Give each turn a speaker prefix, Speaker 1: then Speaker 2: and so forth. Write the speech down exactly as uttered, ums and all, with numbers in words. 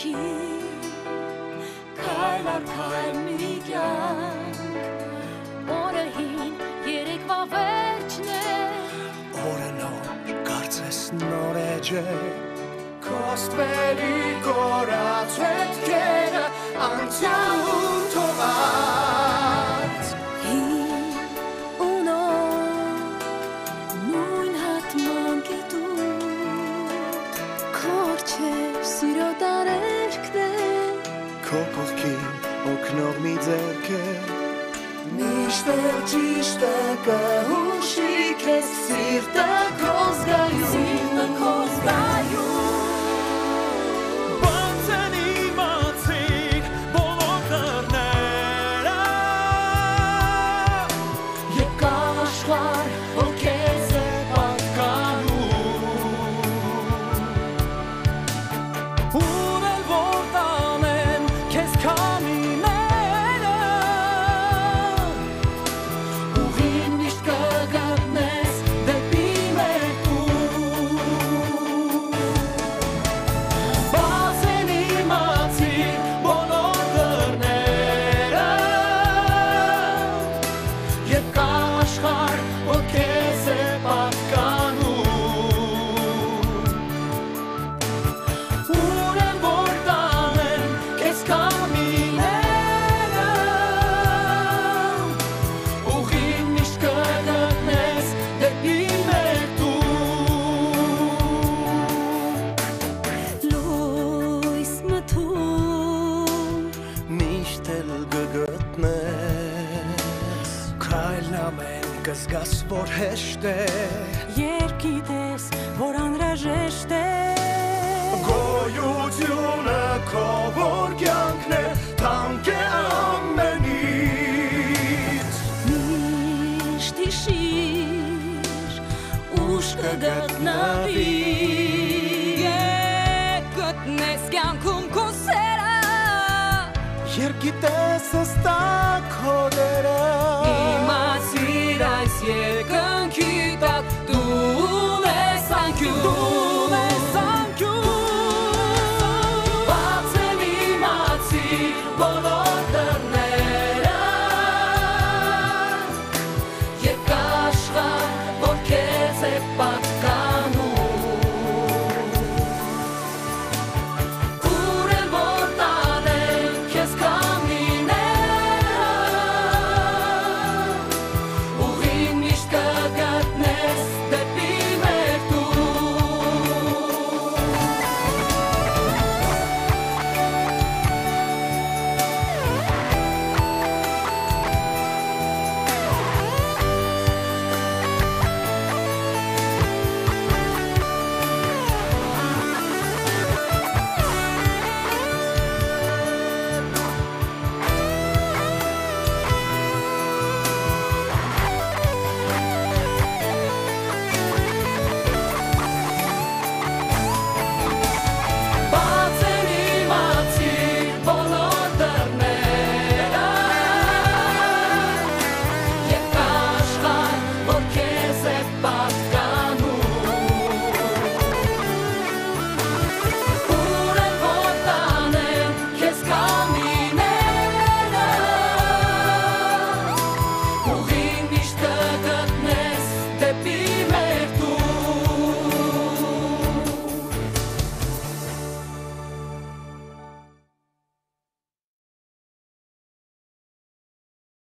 Speaker 1: կյանքի քայլ առ քայլ մի կյանք օրը հին երեկվա վերջն է
Speaker 2: օրը նոր կարծես նոր էջ է քո ստվերի կորած հետքերը անցյալում թողած
Speaker 1: հին ու նոր նույն հատման կետում քո առջև սիրո տարերքն է
Speaker 2: քո կողքին օգնող մի ձեռք է
Speaker 1: միշտ էլ ճիշտ է կհուշի քեզ սիրտը քո զգայուն սիրտը քո զգայուն
Speaker 2: Կզգաս, որ հեշտ է
Speaker 1: Երբ գիտես, որ անհրաժեշտ է
Speaker 2: Գոյությունը քո որ կյանքն է թանկ է ամենից
Speaker 1: Միշտ հիշիր ուշ կգտնվի Երբ գտնես կյանքում քո սերը
Speaker 2: Երբ գիտես հստակ քո դերը